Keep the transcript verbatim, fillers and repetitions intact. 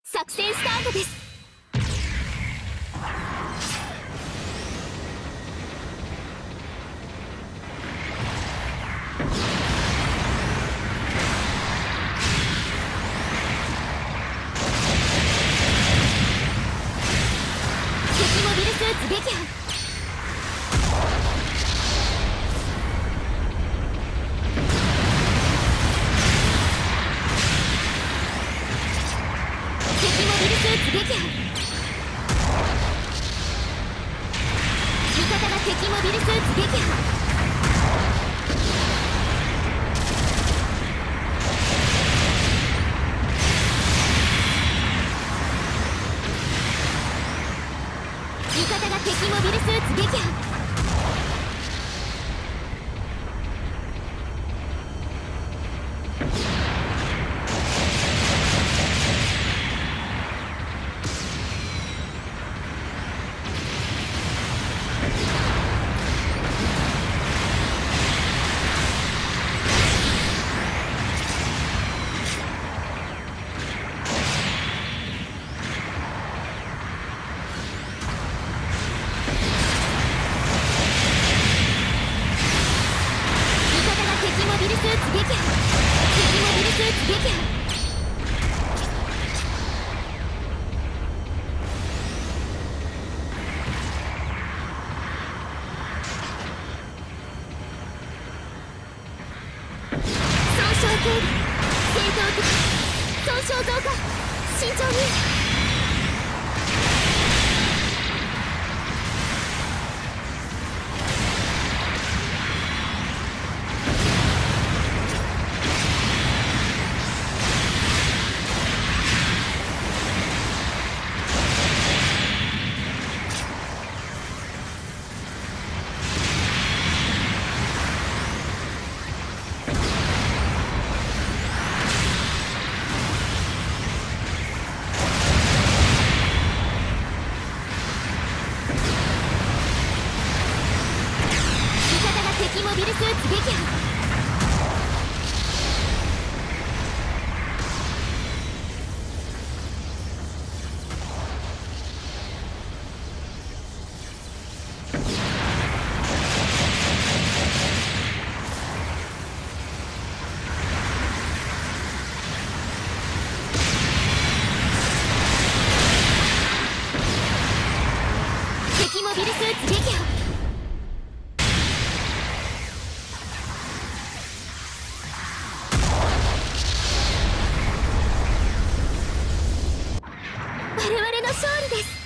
作戦スタートです。敵モビルスーツ撃破。撃破。味方が敵モビルスーツ撃破。味方が敵モビルスーツ撃破。戦闘的損傷増加。慎重に。敵モビルスーツ撃破。敵モビルスーツ撃破。我々の勝利です。